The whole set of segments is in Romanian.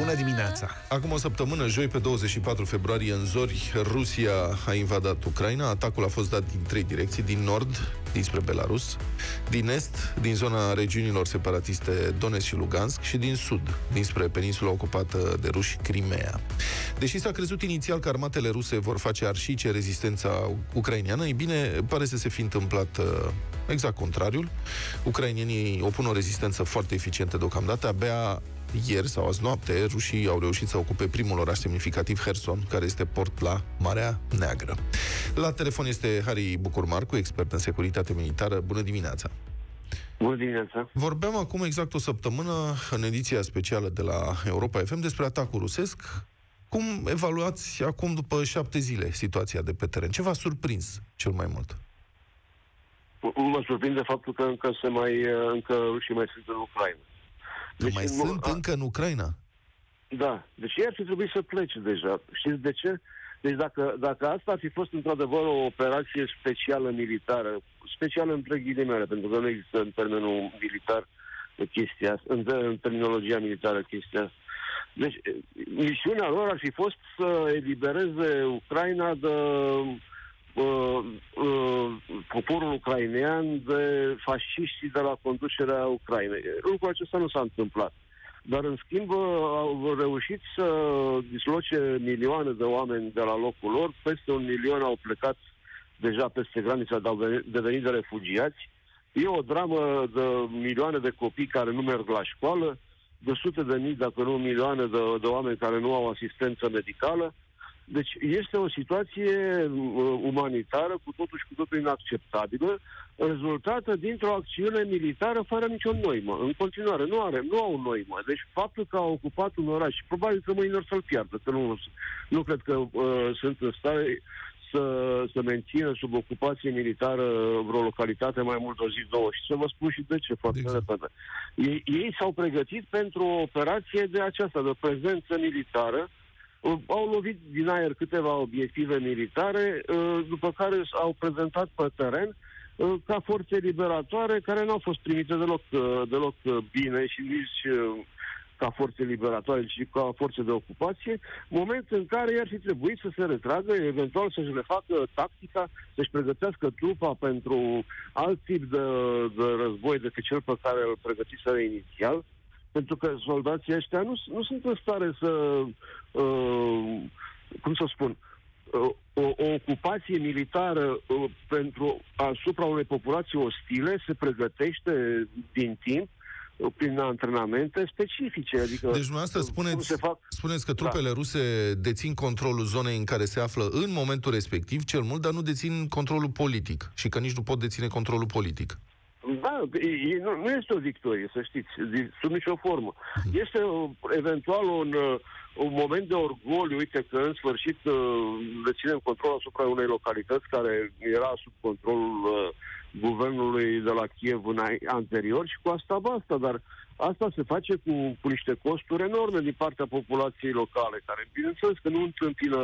Bună dimineața! Acum o săptămână, joi pe 24 februarie, în zori, Rusia a invadat Ucraina. Atacul a fost dat din 3 direcții: din nord, dinspre Belarus, din est, din zona regiunilor separatiste Donetsk și Lugansk, și din sud, dinspre peninsula ocupată de ruși, Crimea. Deși s-a crezut inițial că armatele ruse vor face arșice rezistența ucraineană, ei bine, pare să se fi întâmplat exact contrariul. Ucrainienii opun o rezistență foarte eficientă deocamdată. Abia ieri sau azi noapte, rușii au reușit să ocupe primul oraș semnificativ, Kherson, care este port la Marea Neagră. La telefon este Harry Bucurmarcu, expert în securitate militară. Bună dimineața! Bună dimineața! Vorbeam acum exact o săptămână, în ediția specială de la Europa FM, despre atacul rusesc. Cum evaluați acum, după 7 zile, situația de pe teren? Ce v-a surprins cel mai mult? Mă surprinde faptul că încă rușii mai sunt în Ucraina. Deci sunt încă în Ucraina? Da. Deci ei ar fi trebuit să plece deja. Știți de ce? Deci dacă asta ar fi fost într-adevăr o operație specială militară, specială între ghilimele, pentru că nu există în termenul militar chestia asta, în terminologia militară chestia asta. Deci misiunea lor ar fi fost să elibereze Ucraina de poporul ucrainean, de fasciștii de la conducerea Ucrainei. Lucrul acesta nu s-a întâmplat. Dar, în schimb, au reușit să disloce milioane de oameni de la locul lor. Peste 1 milion au plecat deja peste granița, au devenit de refugiați. E o dramă de milioane de copii care nu merg la școală, de sute de mii, dacă nu milioane de oameni care nu au asistență medicală. Deci este o situație umanitară cu totul inacceptabilă, rezultată dintr-o acțiune militară fără nicio noimă. În continuare, nu au noimă. Deci faptul că au ocupat un oraș, probabil că mâine or să-l piardă, că nu cred că sunt în stare să mențină sub ocupație militară vreo localitate mai mult de o zi, două. Și să vă spun și de ce, foarte repede. Ei s-au pregătit pentru o operație de aceasta, de prezență militară. Au lovit din aer câteva obiective militare, după care au prezentat pe teren ca forțe liberatoare, care nu au fost primite deloc bine și nici ca forțe liberatoare, ci ca forțe de ocupație, moment în care i-ar fi trebuit să se retragă, eventual să-și refacă tactica, să-și pregătească trupa pentru alt tip de război decât cel pe care îl pregătiseră inițial, pentru că soldații ăștia nu sunt în stare să, o ocupație militară asupra unei populații ostile se pregătește din timp prin antrenamente specifice. Adică deci dumneavoastră spuneți că trupele ruse dețin controlul zonei în care se află în momentul respectiv, cel mult, dar nu dețin controlul politic și că nici nu pot deține controlul politic. Da, nu este o victorie, să știți, sub nicio formă. Este eventual un moment de orgoliu, uite că în sfârșit deținem control asupra unei localități care era sub controlul guvernului de la Kiev anterior și cu asta basta, dar asta se face cu niște costuri enorme din partea populației locale, care bineînțeles că nu întâmpină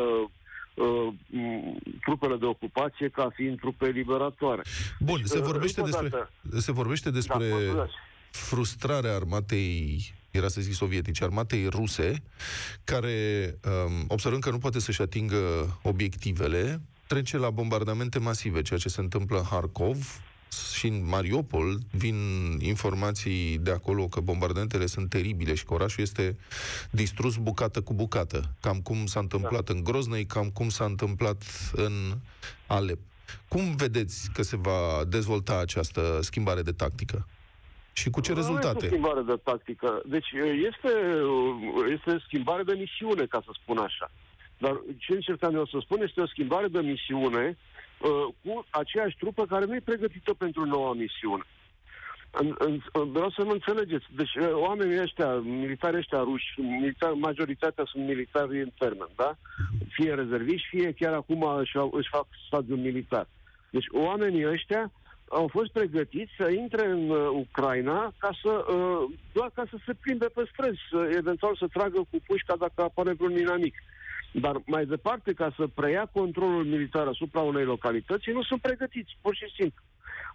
trupele de ocupație ca fiind trupe liberatoare. Bun, se vorbește despre frustrarea armatei, era să zic sovietice, armatei ruse, care, observând că nu poate să-și atingă obiectivele, trece la bombardamente masive, ceea ce se întâmplă în Harkov și în Mariupol. Vin informații de acolo că bombardamentele sunt teribile și că orașul este distrus bucată cu bucată. Cam cum s-a întâmplat în Grozny, cam cum s-a întâmplat în Alep. Cum vedeți că se va dezvolta această schimbare de tactică? Și cu ce rezultate? Nu este schimbare de tactică. Deci este schimbare de misiune, ca să spun așa. Dar ce încercam eu să spun este o schimbare de misiune cu aceeași trupă care nu e pregătită pentru noua misiune. Vreau să mă înțelegeți. Deci oamenii ăștia, militarii ăștia ruși, majoritatea sunt militari în termen, da? Fie rezerviști, fie chiar acum își fac stadiul militar. Deci oamenii ăștia au fost pregătiți să intre în Ucraina doar ca să se plimbe pe străzi, eventual să tragă cu pușca dacă apare vreun inamic. Dar mai departe, ca să preia controlul militar asupra unei localități, nu sunt pregătiți, pur și simplu.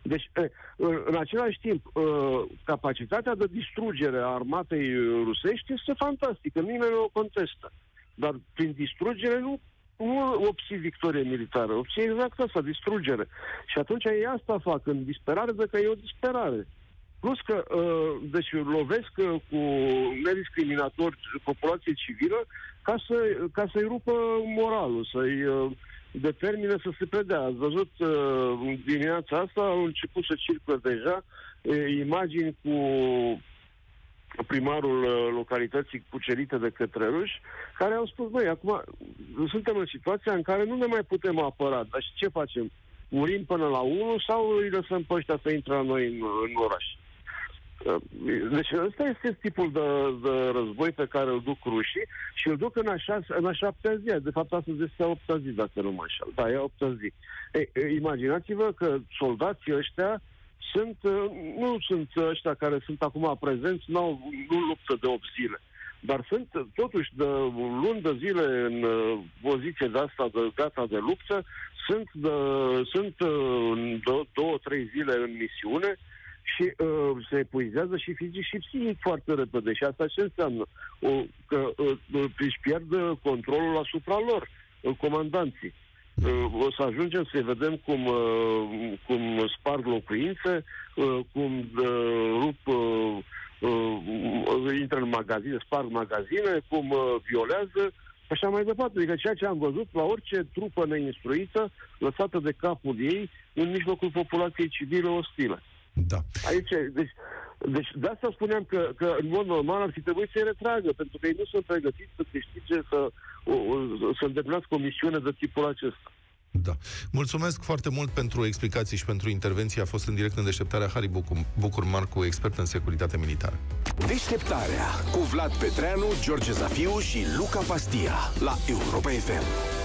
Deci, în același timp, capacitatea de distrugere a armatei rusești este fantastică, nimeni nu o contestă. Dar prin distrugere nu obții victorie militară, obții exact asta, distrugere. Și atunci ei asta fac, în disperare, de că e o disperare. Plus că, deci, lovesc cu nediscriminatori populație civilă ca să-i rupă moralul, să-i determine să se predea. Ați văzut dimineața asta, au început să circulă deja imagini cu primarul localității cucerite de către ruși, care au spus, băi, acum suntem în situația în care nu ne mai putem apăra, dar și ce facem? Murim până la 1 sau îi lăsăm pe ăștia să intre la noi în oraș? Deci ăsta este tipul de război pe care îl duc rușii și îl duc în a 7-a zi. De fapt, astăzi este a 8-a zi, dacă nu mă înșel. Da, e a 8-a zi. Imaginați-vă că soldații ăștia nu sunt ăștia care sunt acum prezenți, nu luptă de 8 zile. Dar sunt totuși de luni de zile în poziție de asta, de gata de luptă, sunt 2-3 zile în misiune și se epuizează și fizic și psihic foarte repede. Și asta ce înseamnă? Că își pierd controlul asupra lor, comandanții. O să ajungem să vedem cum sparg locuințe, cum rup, intră în magazine, sparg magazine, cum violează, așa mai departe. Adică ceea ce am văzut la orice trupă neinstruită, lăsată de capul ei, în mijlocul populației civile ostile. Da. Aici, deci de asta spuneam că în mod normal ar fi trebuit să-i retragă, pentru că ei nu sunt pregătiți să câștige, să îndeplinească o misiune de tipul acesta. Da. Mulțumesc foarte mult pentru explicații și pentru intervenție. A fost în direct în deșteptarea Harry Bucur Marcu, expert în securitate militară. Deșteptarea cu Vlad Petreanu, George Zafiu și Luca Pastia la Europa FM.